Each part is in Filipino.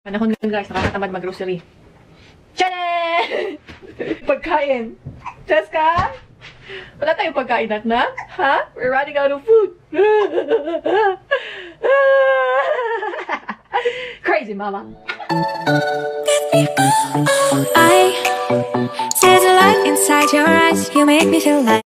Panahon ngayon guys, nakakatamad mag-grocery. Tchanan! Pagkain. Cheska? Wala tayong pagkain at na? Ha? We're running out of food. Crazy mama. I see the light inside your eyes. You make me feel like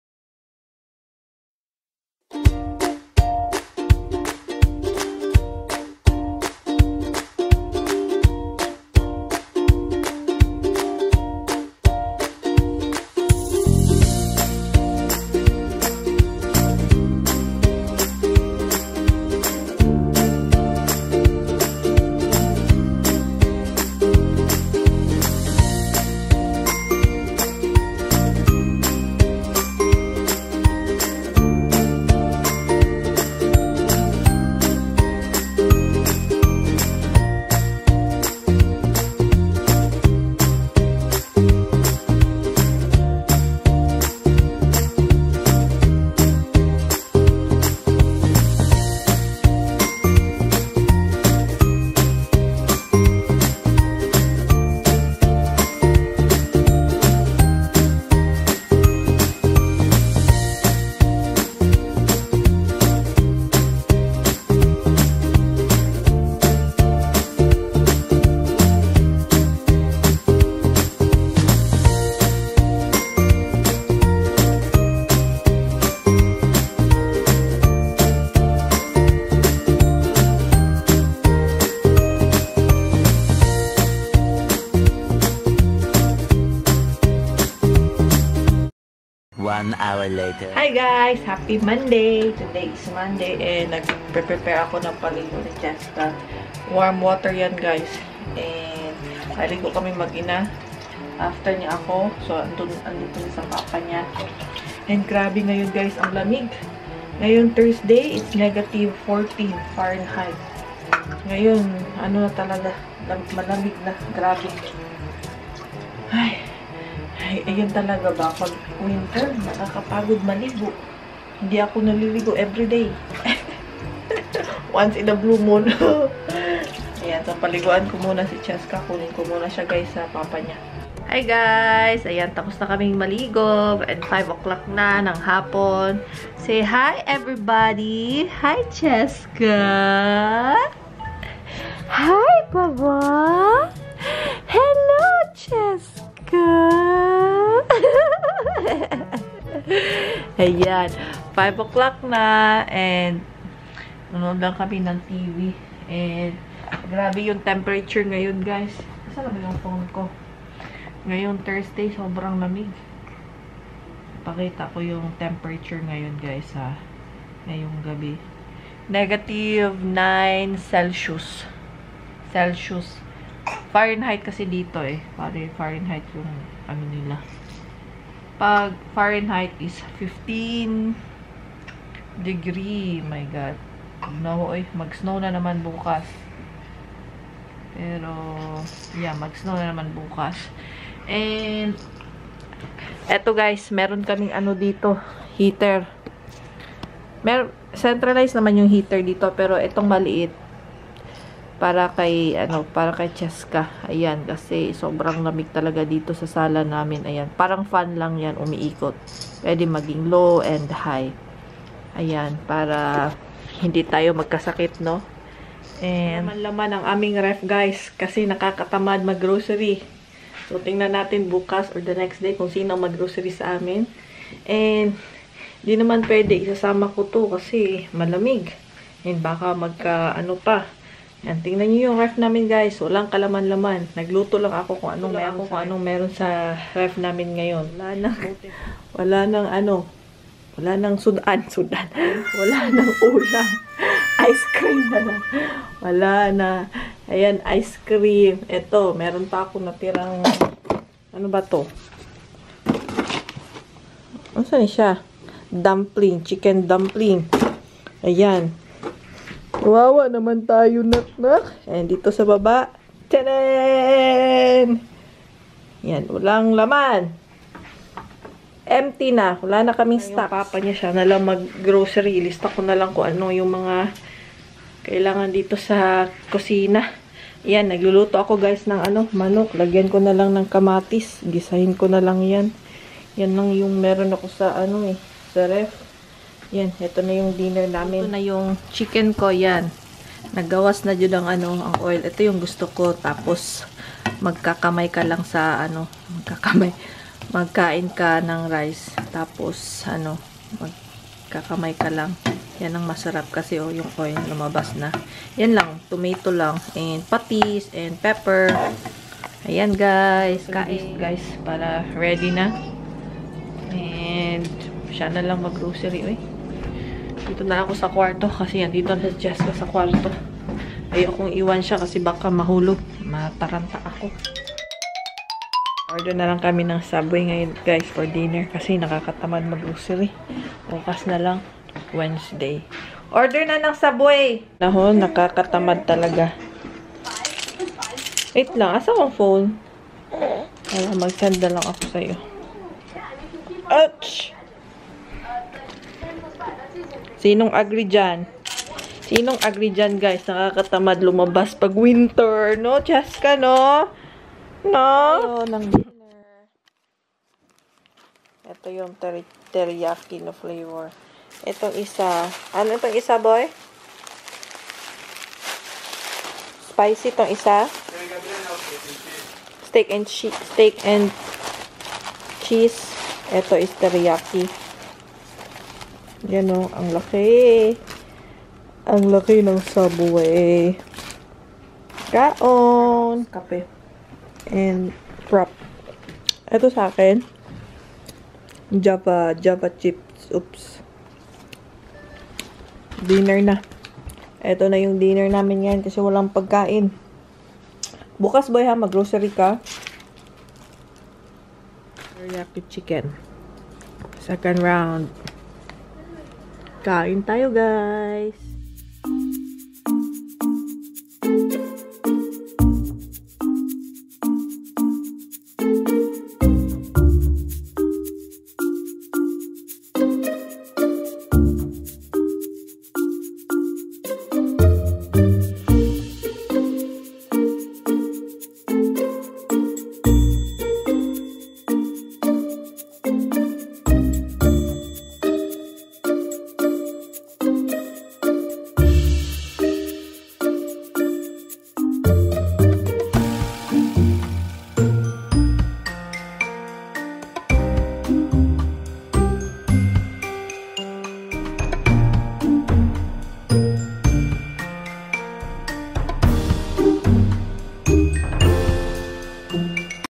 One hour later. Hi guys! Happy Monday! Today is Monday and nag-prepare ako ng paligo ni Cheska. Warm water yan guys. And paligo kami mag-ina. After niya ako. So, andito sa papa niya. And grabe ngayon guys, ang lamig. Ngayon Thursday, it's negative 14 Fahrenheit. Ngayon, ano na talaga, malamig na. Grabe. Ay, ayun talaga ba? Pag winter, nakakapagod maligo. Hindi ako naliligo everyday. Once in a blue moon. Ayan, so paliguan ko muna si Cheska. Kunin ko muna siya guys sa papa niya. Hi guys! Ayan, tapos na kaming maligo. And 5 o'clock na ng hapon. Say hi everybody! Hi Cheska! Hi Baba! Hello Cheska! Ayan. 5 o'clock na. And nanonood lang kami ng TV. And grabe yung temperature ngayon guys. Saan naman yung phone ko? Ngayon Thursday, sobrang lamig. Pakita ko yung temperature ngayon guys ha. Ngayong gabi. Negative 9 Celsius. Fahrenheit kasi dito eh. Pare Fahrenheit yung ano nila. Pag Fahrenheit is 15 degree. My God. No, mag-snow na naman bukas. Pero, yeah, mag-snow na naman bukas. And, eto guys, meron kaming ano dito. Heater. Centralized naman yung heater dito. Pero itong maliit. Para kay Cheska. Ayan, kasi sobrang lamig talaga dito sa sala namin. Ayan, parang fan lang yan, umiikot. Pwede maging low and high. Ayan, para hindi tayo magkasakit, no? And, laman ang aming ref, guys, kasi nakakatamad mag-grocery. So, tingnan natin bukas or the next day kung sino mag-grocery sa amin. And, di naman pwede, isasama ko to kasi malamig. And, baka ano pa. Yan, tingnan nyo yung ref namin guys. Walang kalaman-laman. Nagluto lang ako kung anong meron sa ref namin ngayon. Wala nang sudan. Wala nang ulam. Ice cream na lang. Wala na. Ayan, ice cream. Ito, meron pa ako natirang ano ba to? Ano saan siya? Dumpling. Chicken dumpling. Ayan. Wawa naman tayo, nak. And dito sa baba, tanan! Yan, walang laman. Empty na. Wala na kaming stock. Papa niya siya na lang mag-grocery. Lista ko na lang kung ano yung mga kailangan dito sa kusina. Yan, nagluluto ako guys ng manok. Lagyan ko na lang ng kamatis. Gisahin ko na lang yan. Yan lang yung meron ako sa sa ref. Yan, ito na yung dinner namin. Ito na yung chicken ko, yan. Naggawas na dyan ang oil. Ito yung gusto ko. Tapos, magkakamay ka lang sa magkain ka ng rice. Tapos, magkakamay ka lang. Yan ang masarap kasi yung oil lumabas na. Yan lang, tomato lang and patis and pepper. Ayan guys, kain guys para ready na. And siya na lang mag-grocery. Dito na ako sa kwarto kasi yan dito na si Jessica sa kwarto. Ayokong iwan siya kasi baka mahulog. Mataranta ako. Order na lang kami ng Subway ngayon guys for dinner kasi nakakatamad mag-grocery. Bukas na lang. Wednesday. Order na ng Subway. Nakakatamad talaga. Wait lang. Asa ang phone? Mag-send na lang ako sa'yo. Ouch! Sinong agree dyan? Sinong agree dyan, guys? Nakakatamad lumabas pag winter. No, Jessica, no? No? Ng dinner. Ito yung teriyaki na flavor. Itong isa. Ano itong isa, boy? Spicy itong isa. Steak and cheese. Ito is teriyaki. Yan o. Ang laki. Ang laki ng Subway. Kaon. Kape. And prop. Ito sa akin. Java chips. Oops. Dinner na. Ito na yung dinner namin yan kasi walang pagkain. Bukas boy mag-grocery ka. Teriyaki chicken. Second round. Kain tayo guys.